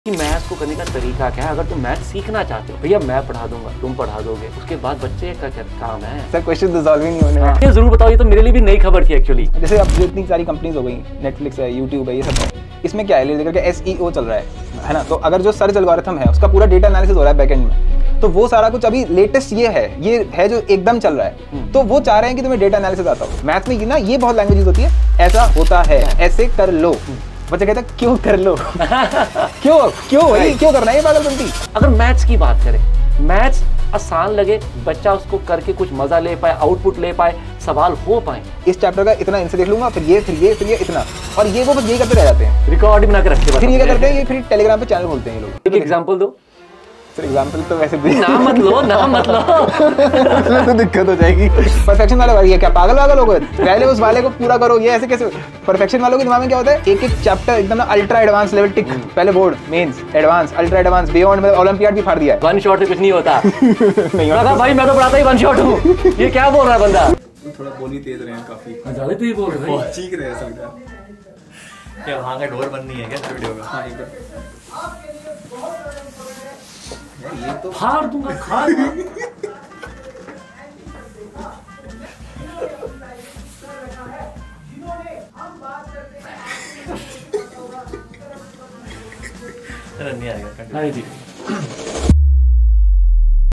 कि मैथ को करने का तरीका क्या है। अगर तुम मैथ सीखना चाहते हो, भैया मैं पढ़ा दूंगा, तुम पढ़ा दोगे, उसके बाद बच्चे का क्या काम है। सर क्वेश्चन रिजॉल्व ही नहीं होने वाले। ये जरूर बताओ, ये तो मेरे लिए भी नई खबर थी एक्चुअली। जैसे अब जो इतनी सारी कंपनीज हो गई, नेटफ्लिक्स है, यूट्यूब है, ये सब है, इसमें क्या है, लेकर के SEO चल रहा है ना। तो अगर जो सर्च एल्गोरिथम है उसका पूरा डेटा एनालिसिस हो रहा है बैकएंड में, तो वो सारा कुछ अभी लेटेस्ट ये है जो एकदम चल रहा है। तो वो चाह रहे हैं कि तुम्हें डेटा एनालिसिस आता हो। मैथ में ना ये बहुत लैंग्वेजेस होती है, ऐसा होता है, ऐसे कर लो। बच्चा कहता है क्यों कर लो क्यों भाई क्यों करना है ये पागलपंती। अगर मैथ्स की बात करें, मैथ्स आसान लगे, बच्चा उसको करके कुछ मजा ले पाए, आउटपुट ले पाए, सवाल हो पाए। इस चैप्टर का इतना आंसर देख लूंगा, फिर ये इतना, और ये वो बस यही करते रह जाते हैं, रिकॉर्ड बना के रखते। फिर ये क्या करते हैं, ये फिर टेलीग्राम पे चैनल खोलते हैं ये लोग। एक एग्जांपल दो। सर एग्जांपल तो वैसे भी नाम मत लो तो दिक्कत हो जाएगी। परफेक्शन वाला भाई, क्या पागल हो गए, पहले उस वाले को पूरा करो, ये ऐसे कैसे। परफेक्शन वालों के दिमाग में क्या होता है, एक एक चैप्टर एकदम अल्ट्रा एडवांस लेवल टिक, पहले board, mains, advance, ultra advance, beyond, मतलब ओलंपियाड भी फाड़ दिया है। वन शॉट से कुछ नहीं होता। नहीं होता भाई मैं तो पढ़ाता ही वन शॉट हूँ। ये क्या बोल रहा है बंदा। थोड़ा बोली तेज रहे हैं काफी, ज्यादा तेज बोल रहे हैं, चीख रहे हैं सब। क्या वहाँ का डोर बंद नहीं है क्या वीडियो का? हाँ ये तो फाड़ दूंगा, खा दूंगा। नहीं आएगा। नहीं जी।